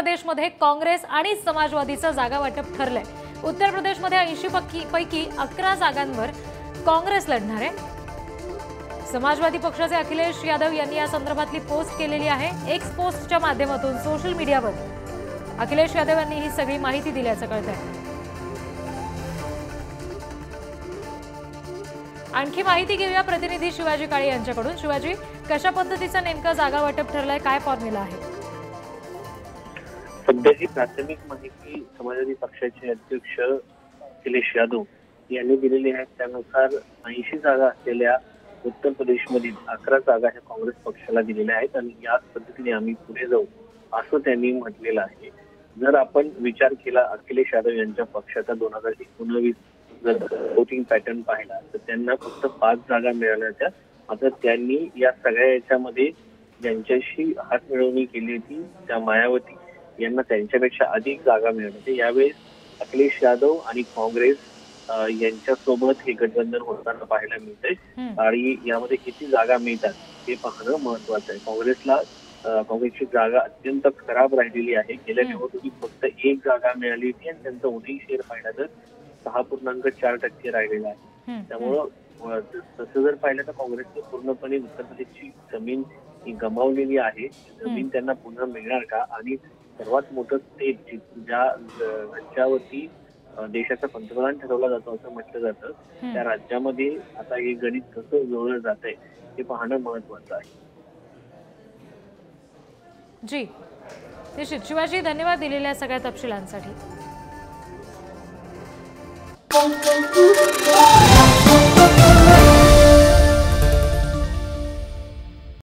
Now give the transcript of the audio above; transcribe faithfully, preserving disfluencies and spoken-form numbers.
प्रदेशमध्ये काँग्रेस आणि समाजवादीचं जागा वाटप ठरलंय। उत्तर प्रदेशमध्ये ऐंशी पैकी अकरा जागांवर काँग्रेस लढणार आहे। समाजवादी पक्षाचे अखिलेश यादव यांनी या संदर्भातली पोस्ट केलेली आहे। एक्स पोस्टच्या माध्यमातून सोशल मीडियावर अखिलेश यादव यांनी ही सगळी माहिती दिल्याचं कळतंय। आणखी माहिती घेऊया प्रतिनिधी शिवाजी काळे यांच्याकडून। शिवाजी, कशा पद्धतीचं नेमकं जागा वाटप ठरलंय, काय फॉर्म्युला आहे? सध्याची प्राथमिक माहिती समाजवादी पक्षाचे अध्यक्ष अखिलेश यादव यांनी दिलेली आहे। त्यानुसार ऐंशी जागा असलेल्या उत्तर प्रदेशमधील अकरा जागा ह्या काँग्रेस पक्षाला दिलेल्या आहेत आणि याच पद्धतीने आम्ही पुढे जाऊ असं त्यांनी म्हटलेलं आहे। जर आपण विचार केला अखिलेश यादव यांच्या पक्षाचा दोन हजार एकोणवीस जर वोटिंग पॅटर्न पाहिला तर त्यांना फक्त पाच जागा मिळाल्या होत्या। मात्र त्यांनी या सगळ्या याच्यामध्ये ज्यांच्याशी हात मिळवणी केली होती त्या मायावती यांना त्यांच्यापेक्षा अधिक जागा मिळाल्या होत्या। यावेळेस अखिलेश यादव आणि काँग्रेस यांच्यासोबत हे गठबंधन होताना पाहायला मिळतंय आणि यामध्ये किती जागा मिळतात हे पाहणं महत्वाचं आहे। काँग्रेसला काँग्रेसची जागा अत्यंत खराब राहिलेली आहे। गेल्या निवडणुकीत फक्त एक जागा मिळाली होती आणि त्यांचं वोटिंग शेअर पाहिला तर सहा पूर्णांक चार टक्के राहिलेला आहे। त्यामुळं तसं जर पाहिलं तर काँग्रेसने पूर्णपणे उत्तर प्रदेशची जमीन ही गमावलेली आहे। जमीन त्यांना पुन्हा मिळणार का? आणि सर्वात मोठं स्टेट ज्या राज्यावरती देशाचा पंतप्रधान ठरवला जातो असं म्हटलं जातं त्या राज्यामध्ये आता हे गणित कसं जुळलं जात आहे हे पाहणं महत्वाचं आहे। जी निश्चित शिवाजी, धन्यवाद दिलेल्या सगळ्या तपशिलांसाठी।